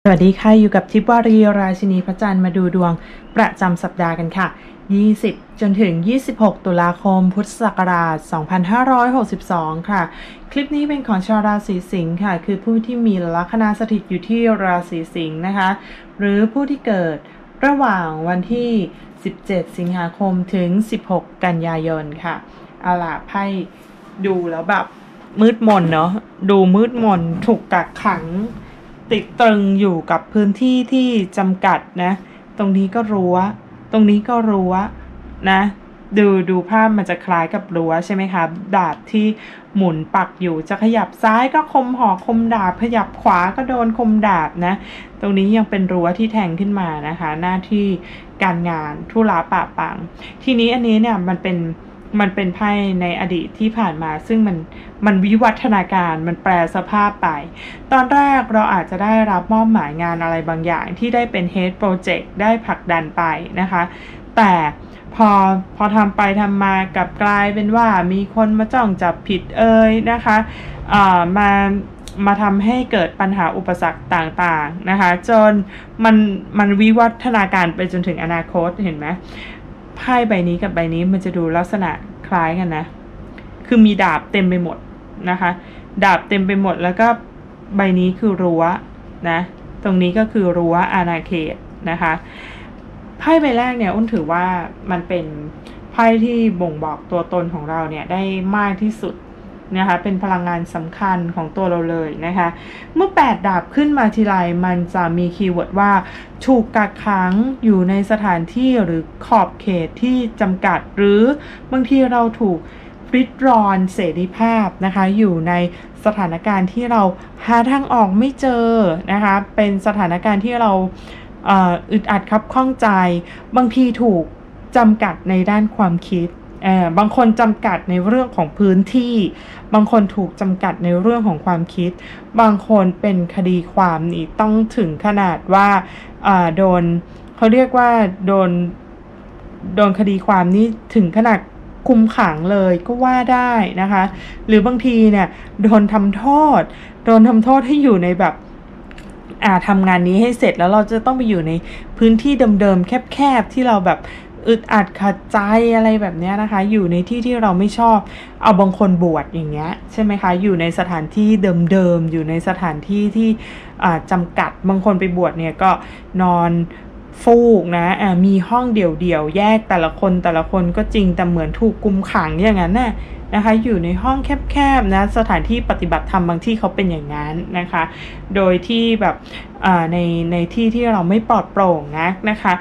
สวัสดีค่ะอยู่กับทิพย์วารีราชินีพระจันทร์มาดูดวงประจำสัปดาห์กันค่ะ20จนถึง26ตุลาคมพุทธศักราช2562ค่ะคลิปนี้เป็นของชาวราศีสิงห์ค่ะคือผู้ที่มีลัคนาสถิตอยู่ที่ราศีสิงห์นะคะหรือผู้ที่เกิดระหว่างวันที่17สิงหาคมถึง16กันยายนค่ะเอาล่ะไพ่ดูแล้วแบบมืดมนเนาะดูมืดมนถูกกักขังติดตรึงอยู่กับพื้นที่ที่จำกัดนะตรงนี้ก็รั้วตรงนี้ก็รั้วนะดูภาพมันจะคล้ายกับรั้วใช่ไหมคะดาบที่หมุนปักอยู่จะขยับซ้ายก็คมหอกคมดาบขยับขวาก็โดนคมดาบนะตรงนี้ยังเป็นรั้วที่แทงขึ้นมานะคะหน้าที่การงานธุระปะปังทีนี้อันนี้เนี่ยมันเป็นไพ่ในอดีตที่ผ่านมาซึ่งมันวิวัฒนาการมันแปลสภาพไปตอนแรกเราอาจจะได้รับมอบหมายงานอะไรบางอย่างที่ได้เป็น head project ได้ผลักดันไปนะคะแต่พอทำไปทำมากลับกลายเป็นว่ามีคนมาจ้องจับผิดนะคะมาทำให้เกิดปัญหาอุปสรรคต่างๆนะคะจนมันวิวัฒนาการไปจนถึงอนาคตเห็นไหมไพ่ใบนี้กับใบนี้มันจะดูลักษณะคล้ายกันนะคือมีดาบเต็มไปหมดนะคะดาบเต็มไปหมดแล้วก็ใบนี้คือรั้วนะตรงนี้ก็คือรั้วอาณาเขตนะคะไพ่ใบแรกเนี่ยอ้นถือว่ามันเป็นไพ่ที่บ่งบอกตัวตนของเราเนี่ยได้มากที่สุดนะคะเป็นพลังงานสำคัญของตัวเราเลยนะคะเมื่อ8ดาบขึ้นมาทีไรมันจะมีคีย์เวิร์ดว่าถูกกักขังอยู่ในสถานที่หรือขอบเขตที่จำกัดหรือบางทีเราถูกริดรอนเสรีภาพนะคะอยู่ในสถานการณ์ที่เราหาทางออกไม่เจอนะคะเป็นสถานการณ์ที่เราอึดอัดคับข้องใจบางทีถูกจำกัดในด้านความคิดบางคนจำกัดในเรื่องของพื้นที่บางคนถูกจำกัดในเรื่องของความคิดบางคนเป็นคดีความนี่ต้องถึงขนาดว่าโดนเขาเรียกว่าโดนคดีความนี่ถึงขนาดคุมขังเลยก็ว่าได้นะคะหรือบางทีเนี่ยโดนทำโทษให้อยู่ในแบบทำงานนี้ให้เสร็จแล้วเราจะต้องไปอยู่ในพื้นที่เดิมๆแคบๆที่เราแบบอึดอัดขัดใจอะไรแบบนี้นะคะอยู่ในที่ที่เราไม่ชอบเอาบางคนบวชอย่างเงี้ยใช่ไหมคะอยู่ในสถานที่เดิมๆอยู่ในสถานที่ที่จำกัดบางคนไปบวชเนี่ยก็นอนฟูกนะมีห้องเดี่ยวๆแยกแต่ละคนก็จริงแต่เหมือนถูกกุมขังอย่างนั้นน่ะนะคะอยู่ในห้องแคบๆนะสถานที่ปฏิบัติธรรมบางที่เขาเป็นอย่างนั้นนะคะโดยที่แบบในที่ที่เราไม่ปลอดโปร่งนะคะ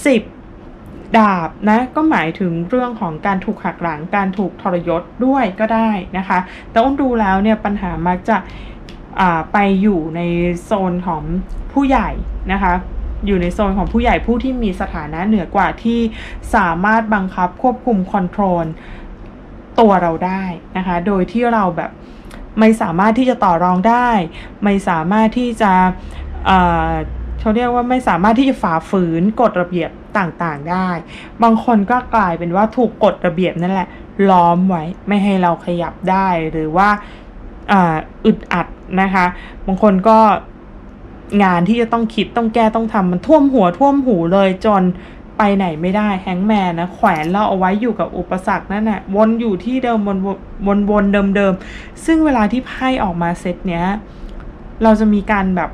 10ดาบนะก็หมายถึงเรื่องของการถูกหักหลังการถูกทรยศด้วยก็ได้นะคะแต่อ้นดูแล้วเนี่ยปัญหามักจะไปอยู่ในโซนของผู้ใหญ่นะคะอยู่ในโซนของผู้ใหญ่ผู้ที่มีสถานะเหนือกว่าที่สามารถบังคับควบคุมคอนโทรลตัวเราได้นะคะโดยที่เราแบบไม่สามารถที่จะต่อรองได้ไม่สามารถที่จะเขาเรียกว่าไม่สามารถที่จะฝ่าฝืนกฎระเบียบต่างๆได้บางคนก็กลายเป็นว่าถูกกฎระเบียบนั่นแหละล้อมไว้ไม่ให้เราขยับได้หรือว่าอึดอัดนะคะบางคนก็งานที่จะต้องคิดต้องแก้ต้องทำมันท่วมหัวท่วมหูเลยจนไปไหนไม่ได้แฮงแมนนะแขวนเราเอาไว้อยู่กับอุปสรรคนั่นแหละวนอยู่ที่เดิมวนเดิมซึ่งเวลาที่ไพ่ออกมาเซตเนี้ยเราจะมีการแบบ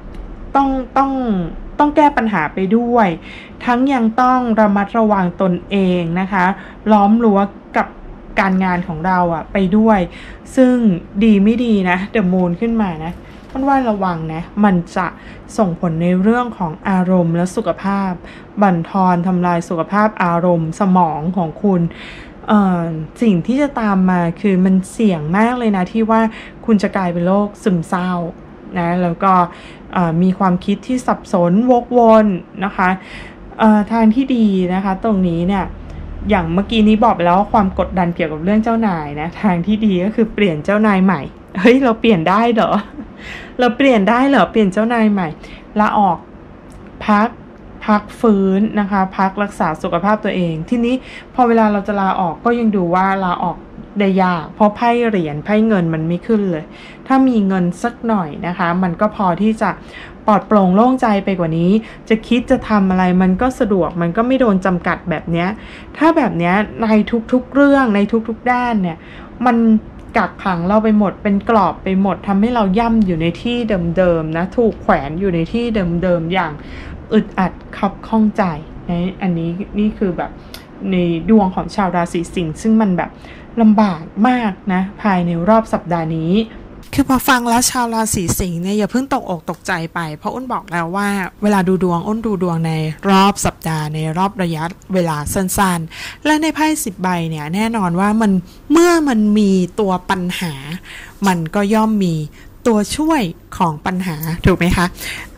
ต้องแก้ปัญหาไปด้วยทั้งยังต้องระมัดระวังตนเองนะคะล้อมรั้วกับการงานของเราไปด้วยซึ่งดีไม่ดีนะเดอะมูนขึ้นมานะมันว่าระวังนะมันจะส่งผลในเรื่องของอารมณ์และสุขภาพบั่นทอนทำลายสุขภาพอารมณ์สมองของคุณสิ่งที่จะตามมาคือมันเสี่ยงมากเลยนะที่ว่าคุณจะกลายเป็นโรคซึมเศร้านะแล้วก็มีความคิดที่สับสนวกวนนะคะทางที่ดีนะคะตรงนี้เนี่ยอย่างเมื่อกี้นี้บอกไปแล้วว่าความกดดันเกี่ยวกับเรื่องเจ้านายนะทางที่ดีก็คือเปลี่ยนเจ้านายใหม่เฮ้ยเราเปลี่ยนได้เหรอเราเปลี่ยนได้เหรอเปลี่ยนเจ้านายใหม่ลาออกพักฟื้นนะคะพักรักษาสุขภาพตัวเองทีนี้พอเวลาเราจะลาออกก็ยังดูว่าลาออกได้ยากเพราะไพ่เหรียญไพ่เงินมันไม่ขึ้นเลยถ้ามีเงินสักหน่อยนะคะมันก็พอที่จะปลอดโปร่งโล่งใจไปกว่านี้จะคิดจะทำอะไรมันก็สะดวกมันก็ไม่โดนจำกัดแบบเนี้ยถ้าแบบเนี้ยในทุกๆเรื่องในทุกๆด้านเนี่ยมันกักขังเราไปหมดเป็นกรอบไปหมดทำให้เราย่ำอยู่ในที่เดิมๆนะถูกแขวนอยู่ในที่เดิมๆอย่างอึดอัดคับข้องใจนะอันนี้นี่คือแบบในดวงของชาวราศีสิงห์ซึ่งมันแบบลำบากมากนะภายในรอบสัปดาห์นี้คือพอฟังแล้วชาวราศีสิงห์เนี่ยอย่าเพิ่งตกอกตกใจไปเพราะอ้นบอกแล้วว่าเวลาดูดวงอ้นดูดวงในรอบสัปดาห์ในรอบระยะเวลาสั้นๆและในไพ่10 ใบเนี่ยแน่นอนว่ามันเมื่อมันมีตัวปัญหามันก็ย่อมมีตัวช่วยของปัญหาถูกไหมคะ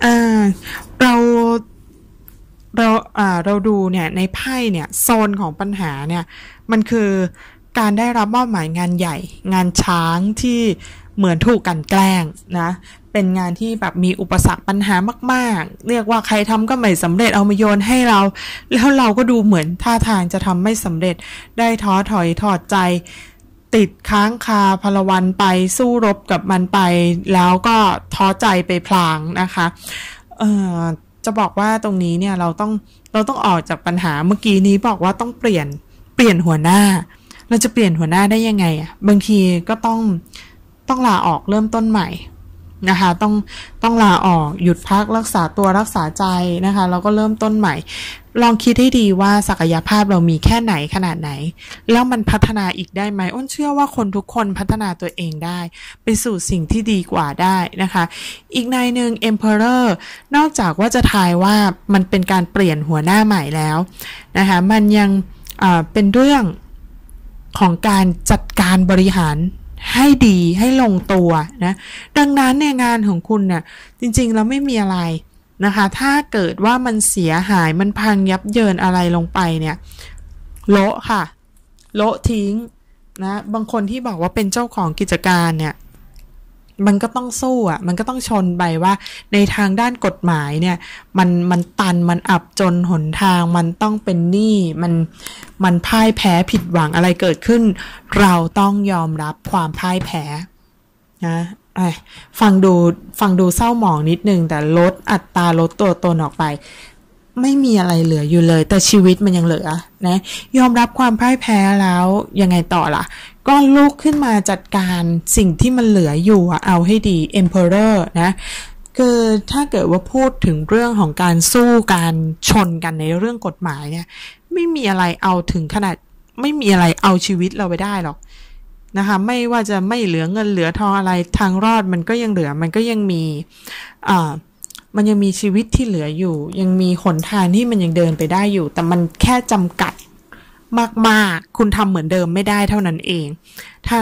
เราดูเนี่ยในไพ่เนี่ยโซนของปัญหาเนี่ยมันคือการได้รับมอบหมายงานใหญ่งานช้างที่เหมือนถูกกันแกล้งนะเป็นงานที่แบบมีอุปสรรคปัญหามากๆเรียกว่าใครทำก็ไม่สำเร็จเอามาโยนให้เราแล้วเราก็ดูเหมือนท่าทางจะทำไม่สำเร็จได้ท้อถอยถอดใจติดค้างคาพลวันไปสู้รบกับมันไปแล้วก็ท้อใจไปพลางนะคะจะบอกว่าตรงนี้เนี่ยเราต้องออกจากปัญหาเมื่อกี้นี้บอกว่าต้องเปลี่ยนหัวหน้าเราจะเปลี่ยนหัวหน้าได้ยังไงอ่ะบางทีก็ต้องลาออกเริ่มต้นใหม่นะคะต้องลาออกหยุดพักรักษาตัวรักษาใจนะคะแล้วก็เริ่มต้นใหม่ลองคิดให้ดีว่าศักยภาพเรามีแค่ไหนขนาดไหนแล้วมันพัฒนาอีกได้ไหมอ้นเชื่อว่าคนทุกคนพัฒนาตัวเองได้ไปสู่สิ่งที่ดีกว่าได้นะคะอีกในหนึ่ง Emperor นอกจากว่าจะทายว่ามันเป็นการเปลี่ยนหัวหน้าใหม่แล้วนะคะมันยังเป็นเรื่องของการจัดการบริหารให้ดีให้ลงตัวนะดังนั้นเนี่ยงานของคุณเนี่ยจริงๆแล้วไม่มีอะไรนะคะถ้าเกิดว่ามันเสียหายมันพังยับเยินอะไรลงไปเนี่ยโละค่ะโละทิ้งนะบางคนที่บอกว่าเป็นเจ้าของกิจการเนี่ยมันก็ต้องสู้อ่ะมันก็ต้องชนไปว่าในทางด้านกฎหมายเนี่ยมันตันมันอับจนหนทางมันต้องเป็นหนี้มันพ่ายแพ้ผิดหวังอะไรเกิดขึ้นเราต้องยอมรับความพ่ายแพ้นะฟังดูเศร้าหมองนิดนึงแต่ลดอัตราลดตัวตนออกไปไม่มีอะไรเหลืออยู่เลยแต่ชีวิตมันยังเหลือนะยอมรับความพ่ายแพ้แล้วยังไงต่อล่ะก็ลุกขึ้นมาจัดการสิ่งที่มันเหลืออยู่เอาให้ดี Emperor นะคือถ้าเกิดว่าพูดถึงเรื่องของการสู้การชนกันในเรื่องกฎหมายเนี่ยไม่มีอะไรเอาถึงขนาดไม่มีอะไรเอาชีวิตเราไปได้หรอกนะคะไม่ว่าจะไม่เหลือเงินเหลือทองอะไรทางรอดมันก็ยังเหลือมันก็ยังมีมันยังมีชีวิตที่เหลืออยู่ยังมีหนทางที่มันยังเดินไปได้อยู่แต่มันแค่จำกัดมากๆคุณทำเหมือนเดิมไม่ได้เท่านั้นเองทั้ง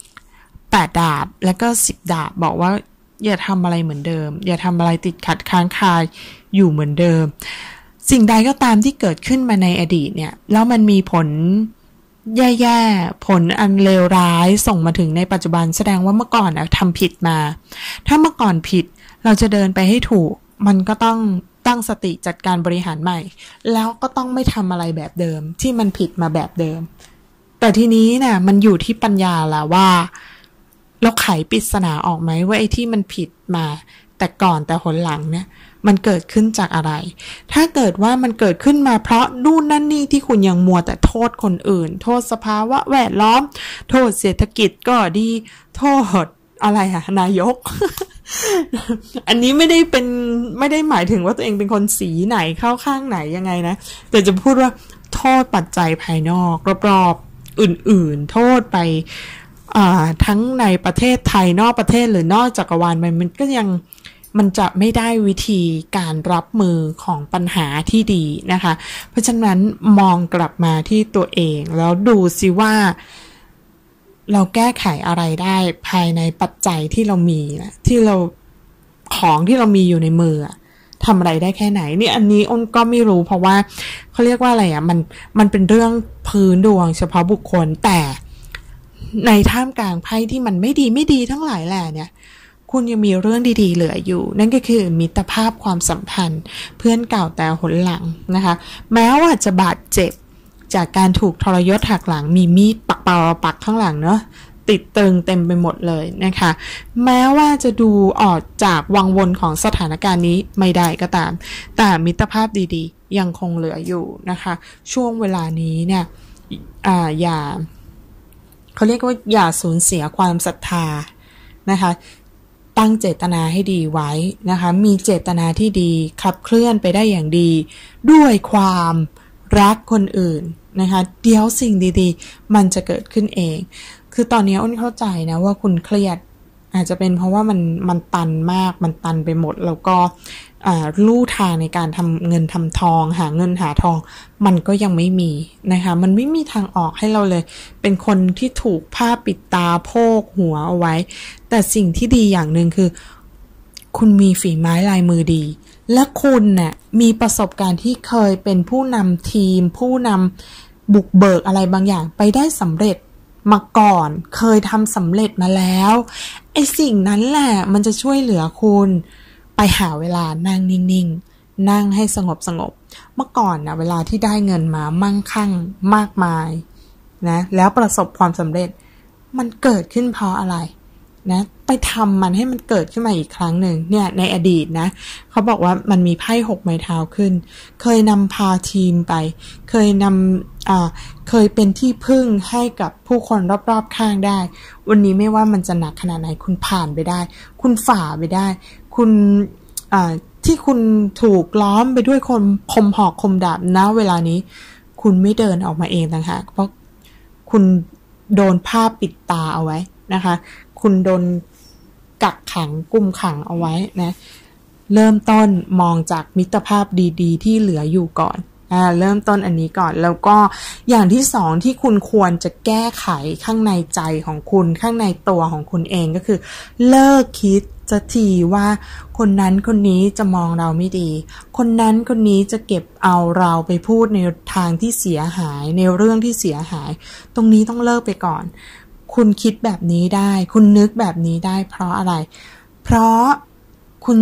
8 ดาบและก็10 ดาบบอกว่าอย่าทำอะไรเหมือนเดิมอย่าทำอะไรติดขัดค้างคาอยู่เหมือนเดิมสิ่งใดก็ตามที่เกิดขึ้นมาในอดีตเนี่ยแล้วมันมีผลแย่ๆผลอันเลวร้ายส่งมาถึงในปัจจุบันแสดงว่าเมื่อก่อนทำผิดมาถ้าเมื่อก่อนผิดเราจะเดินไปให้ถูกมันก็ต้องตั้งสติจัดการบริหารใหม่แล้วก็ต้องไม่ทำอะไรแบบเดิมที่มันผิดมาแบบเดิมแต่ทีนี้เนี่ยมันอยู่ที่ปัญญาละว่าเราไขปริศนาออกไหมว่าไอ้ที่มันผิดมาแต่ก่อนแต่หนหลังเนี่ยมันเกิดขึ้นจากอะไรถ้าเกิดว่ามันเกิดขึ้นมาเพราะนู่นนั่นนี่ที่คุณยังมัวแต่โทษคนอื่นโทษสภาวะแวดล้อมโทษเศรษฐกิจก็ดีโทษอะไรนายก อันนี้ไม่ได้หมายถึงว่าตัวเองเป็นคนสีไหนเข้าข้างไหนยังไงนะแต่จะพูดว่าโทษปัจจัยภายนอกรอบๆอื่นๆโทษไปทั้งในประเทศไทยนอกประเทศหรือนอกจักรวาลมันก็ยังมันจะไม่ได้วิธีการรับมือของปัญหาที่ดีนะคะเพราะฉะนั้นมองกลับมาที่ตัวเองแล้วดูสิว่าเราแก้ไขอะไรได้ภายในปัจจัยที่เรามีนะที่เราของที่เรามีอยู่ในมือทำอะไรได้แค่ไหนนี่อันนี้อ้นก็ไม่รู้เพราะว่าเขาเรียกว่าอะไรมันเป็นเรื่องพื้นดวงเฉพาะบุคคลแต่ในท่ามกลางไพ่ที่มันไม่ดีทั้งหลายแหละเนี่ยคุณยังมีเรื่องดีๆเหลืออยู่นั่นก็คือมิตรภาพความสัมพันธ์เพื่อนเก่าแต่หนหลังนะคะแม้ว่าจะบาดเจ็บจากการถูกทรยศหักหลังมีมีดปักข้างหลังเนาะติดตึงเต็มไปหมดเลยนะคะแม้ว่าจะดูออกจากวังวนของสถานการณ์นี้ไม่ได้ก็ตามแต่มิตรภาพดีๆยังคงเหลืออยู่นะคะช่วงเวลานี้เนี่ยอย่าเขาเรียกว่าอย่าสูญเสียความศรัทธานะคะตั้งเจตนาให้ดีไว้นะคะมีเจตนาที่ดีขับเคลื่อนไปได้อย่างดีด้วยความรักคนอื่นนะคะเดี๋ยวสิ่งดีๆมันจะเกิดขึ้นเองคือตอนนี้อ้นเข้าใจนะว่าคุณเครียดอาจจะเป็นเพราะว่ามันตันมากมันตันไปหมดแล้วก็ลู่ทางในการทำเงินทำทองหาเงินหาทองมันก็ยังไม่มีนะคะมันไม่มีทางออกให้เราเลยเป็นคนที่ถูกผ้าปิดตาโพกหัวเอาไว้แต่สิ่งที่ดีอย่างหนึ่งคือคุณมีฝีไม้ลายมือดีและคุณน่ะมีประสบการณ์ที่เคยเป็นผู้นำทีมผู้นำบุกเบิกอะไรบางอย่างไปได้สำเร็จมาก่อนเคยทำสำเร็จมาแล้วไอ้สิ่งนั้นแหละมันจะช่วยเหลือคุณไปหาเวลานั่งนิ่งๆนั่งให้สงบเมื่อก่อนนะเวลาที่ได้เงินมามั่งคั่งมากมายนะแล้วประสบความสำเร็จมันเกิดขึ้นเพราะอะไรนะไปทำมันให้มันเกิดขึ้นมาอีกครั้งหนึ่งเนี่ยในอดีตนะเขาบอกว่ามันมีไพ่6 ไม้เท้าขึ้นเคยนำพาทีมไปเคยเป็นที่พึ่งให้กับผู้คนรอบๆข้างได้วันนี้ไม่ว่ามันจะหนักขนาดไหนคุณผ่านไปได้คุณฝ่าไปได้คุณที่คุณถูกล้อมไปด้วยคนคมหอกคมดาบนะเวลานี้คุณไม่เดินออกมาเองต่างหากเพราะคุณโดนผ้าปิดตาเอาไว้นะคะคุณโดนกักขังกุมขังเอาไว้นะเริ่มต้นมองจากมิตรภาพดีๆที่เหลืออยู่ก่อนเริ่มต้นอันนี้ก่อนแล้วก็อย่างที่สองที่คุณควรจะแก้ไขข้างในใจของคุณข้างในตัวของคุณเองก็คือเลิกคิดจะทีว่าคนนั้นคนนี้จะมองเราไม่ดีคนนั้นคนนี้จะเก็บเอาเราไปพูดในทางที่เสียหายในเรื่องที่เสียหายตรงนี้ต้องเลิกไปก่อนคุณคิดแบบนี้ได้คุณนึกแบบนี้ได้เพราะอะไรเพราะคุณ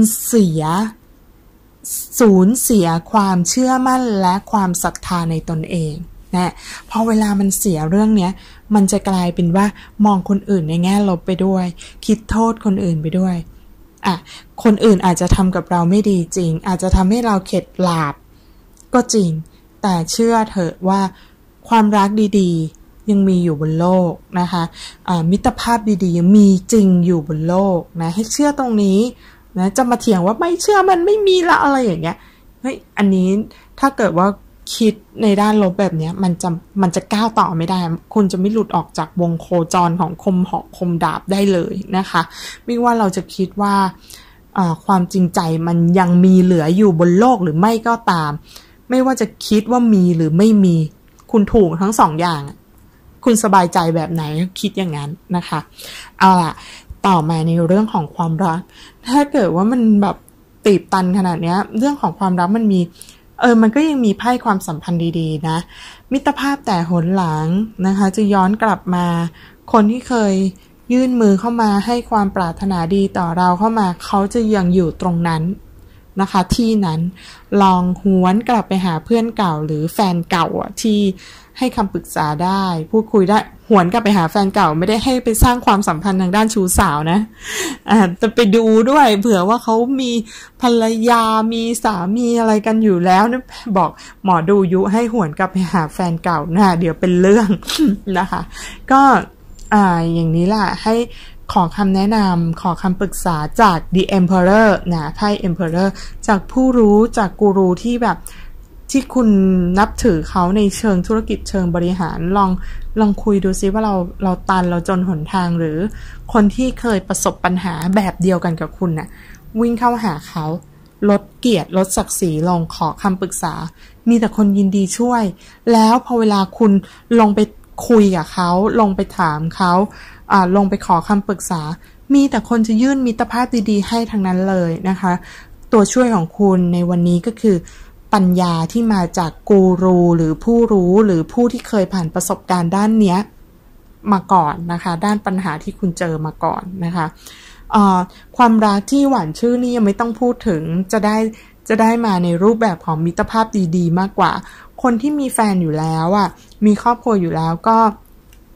สูญเสียความเชื่อมั่นและความศรัทธาในตนเองนะพอเวลามันเสียเรื่องเนี้ยมันจะกลายเป็นว่ามองคนอื่นในแง่ลบไปด้วยคิดโทษคนอื่นไปด้วยคนอื่นอาจจะทำกับเราไม่ดีจริงอาจจะทำให้เราเข็ดหลาบก็จริงแต่เชื่อเถอะว่าความรักดีๆยังมีอยู่บนโลกนะคะมิตรภาพดีๆยังมีจริงอยู่บนโลกนะให้เชื่อตรงนี้นะจะมาเถียงว่าไม่เชื่อมันไม่มีละอะไรอย่างเงี้ยเฮ้ยอันนี้ถ้าเกิดว่าคิดในด้านลบแบบนี้มันจะก้าวต่อไม่ได้คุณจะไม่หลุดออกจากวงโคจรของคมหอกคมดาบได้เลยนะคะไม่ว่าเราจะคิดว่าความจริงใจมันยังมีเหลืออยู่บนโลกหรือไม่ก็ตามไม่ว่าจะคิดว่ามีหรือไม่มีคุณถูกทั้งสองอย่างคุณสบายใจแบบไหนคิดอย่างนั้นนะคะเอาล่ะต่อมาในเรื่องของความรักถ้าเกิดว่ามันแบบตีบตันขนาดนี้เรื่องของความรักมันมีมันก็ยังมีไพ่ความสัมพันธ์ดีๆนะมิตรภาพแต่หนหลังนะคะจะย้อนกลับมาคนที่เคยยื่นมือเข้ามาให้ความปรารถนาดีต่อเราเข้ามาเขาจะยังอยู่ตรงนั้นนะคะที่นั้นลองหวนกลับไปหาเพื่อนเก่าหรือแฟนเก่าที่ให้คำปรึกษาได้พูดคุยได้หวนกลับไปหาแฟนเก่าไม่ได้ให้ไปสร้างความสัมพันธ์ทางด้านชู้สาวนะแต่ไปดูด้วยเผื่อว่าเขามีภรรยามีสามีอะไรกันอยู่แล้วนะบอกหมอดูยุให้หวนกลับไปหาแฟนเก่านะเดี๋ยวเป็นเรื่อง นะคะก็อย่างนี้ล่ะให้ขอคำแนะนำขอคำปรึกษาจาก The Emperor นะไพ่ Emperor จากผู้รู้จากกูรูที่แบบที่คุณนับถือเขาในเชิงธุรกิจเชิงบริหารลองคุยดูซิว่าเราตันเราจนหนทางหรือคนที่เคยประสบปัญหาแบบเดียวกันกับคุณน่ะวิ่งเข้าหาเขาลดเกียรติลดศักดิ์ศรีลงขอคำปรึกษามีแต่คนยินดีช่วยแล้วพอเวลาคุณลงไปคุยกับเขาลงไปถามเขาลงไปขอคำปรึกษามีแต่คนจะยื่นมิตรภาพดีๆให้ทั้งนั้นเลยนะคะตัวช่วยของคุณในวันนี้ก็คือปัญญาที่มาจากกูรูหรือผู้รู้หรือผู้ที่เคยผ่านประสบการณ์ด้านเนี้ยมาก่อนนะคะด้านปัญหาที่คุณเจอมาก่อนนะคะความรักที่หวานชื่นนี่ยังไม่ต้องพูดถึงจะได้มาในรูปแบบของมิตรภาพดีๆมากกว่าคนที่มีแฟนอยู่แล้วมีครอบครัวอยู่แล้วก็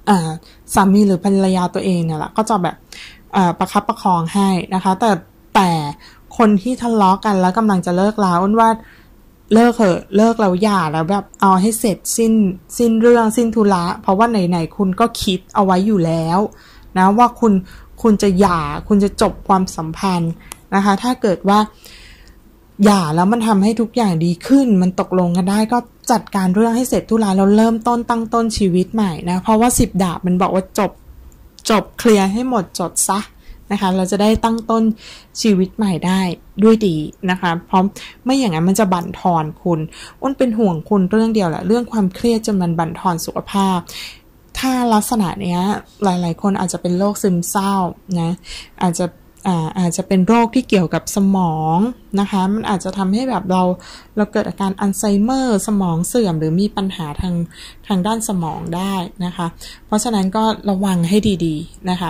สามีหรือภรรยาตัวเองเนี่ยแหละก็จะแบบประคับประคองให้นะคะแต่คนที่ทะเลาะกันแล้วกำลังจะเลิกแล้วอ้นว่าเลิกเถอะเลิกแล้วอย่าแล้วแบบเอาให้เสร็จสิ้นเรื่องสิ้นธุระเพราะว่าไหนๆคุณก็คิดเอาไว้อยู่แล้วนะว่าคุณจะหย่าคุณจะจบความสัมพันธ์นะคะถ้าเกิดว่าหย่าแล้วมันทำให้ทุกอย่างดีขึ้นมันตกลงกันได้ก็จัดการเรื่องให้เสร็จธุระแล้วเริ่มต้นตั้งต้นชีวิตใหม่นะเพราะว่า10 ดาบมันบอกว่าจบเคลียร์ให้หมดจดซะนะคะเราจะได้ตั้งต้นชีวิตใหม่ได้ด้วยดีนะคะเพราะไม่อย่างนั้นมันจะบั่นทอนคุณอ้นเป็นห่วงคุณเรื่องเดียวแหละเรื่องความเครียดจนมันบั่นทอนสุขภาพถ้าลักษณะเนี้ยหลายๆคนอาจจะเป็นโรคซึมเศร้านะอาจจะเป็นโรคที่เกี่ยวกับสมองนะคะมันอาจจะทำให้แบบเราเกิดอาการอัลไซเมอร์สมองเสื่อมหรือมีปัญหาทางด้านสมองได้นะคะเพราะฉะนั้นก็ระวังให้ดีๆนะคะ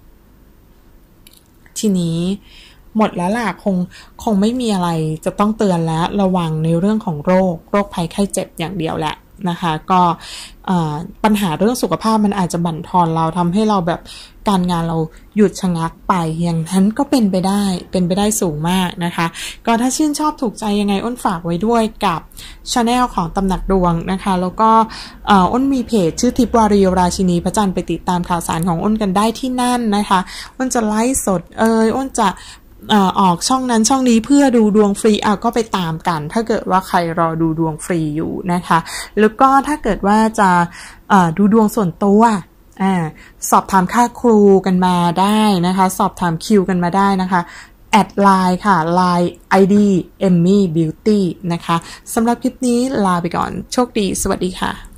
ทีนี้หมดแล้วล่ะคงไม่มีอะไรจะต้องเตือนแล้วระวังในเรื่องของโรคภัยไข้เจ็บอย่างเดียวแหละนะคะก็ปัญหาเรื่องสุขภาพมันอาจจะบั่นทอนเราทำให้เราแบบการงานเราหยุดชะงักไปอย่างนั้นก็เป็นไปได้สูงมากนะคะก็ถ้าชื่นชอบถูกใจยังไงอ้นฝากไว้ด้วยกับ Channel ของตำหนักดวงนะคะแล้วก็อ้นมีเพจชื่อทิพย์วารีราชินีพระจันทร์ไปติดตามข่าวสารของอ้นกันได้ที่นั่นนะคะอ้นจะไลฟ์สดอ้นจะออกช่องนั้นช่องนี้เพื่อดูดวงฟรีก็ไปตามกันถ้าเกิดว่าใครรอดูดวงฟรีอยู่นะคะแล้วก็ถ้าเกิดว่าจะดูดวงส่วนตัวสอบถามค่าครูกันมาได้นะคะสอบถามคิวกันมาได้นะคะแอดไลน์ค่ะ Line ID Emmy Beauty นะคะสำหรับคลิปนี้ลาไปก่อนโชคดีสวัสดีค่ะ